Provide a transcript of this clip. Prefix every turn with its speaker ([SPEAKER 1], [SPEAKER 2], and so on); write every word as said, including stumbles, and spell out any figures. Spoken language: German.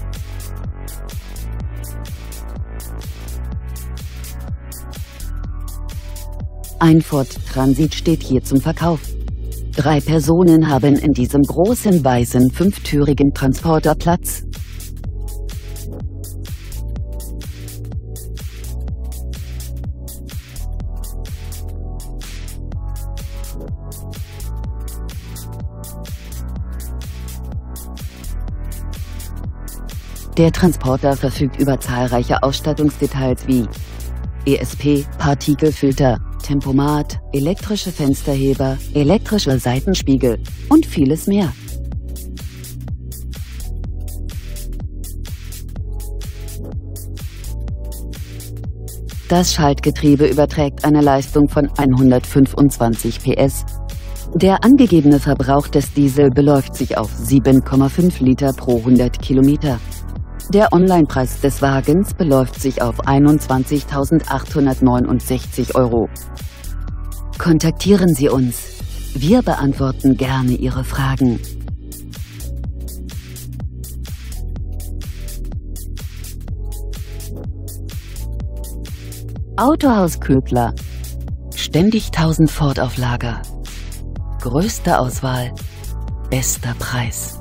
[SPEAKER 1] Ein Ford Transit steht hier zum Verkauf. Drei Personen haben in diesem großen weißen fünftürigen Transporter Platz. Der Transporter verfügt über zahlreiche Ausstattungsdetails wie E S P, Partikelfilter, Tempomat, elektrische Fensterheber, elektrische Seitenspiegel und vieles mehr. Das Schaltgetriebe überträgt eine Leistung von hundertfünfundzwanzig P S. Der angegebene Verbrauch des Diesel beläuft sich auf sieben Komma fünf Liter pro hundert Kilometer. Der Onlinepreis des Wagens beläuft sich auf einundzwanzigtausendachthundertneunundsechzig Euro. Kontaktieren Sie uns. Wir beantworten gerne Ihre Fragen. Autohaus Köbler. Ständig tausend Ford auf Lager. Größte Auswahl, bester Preis.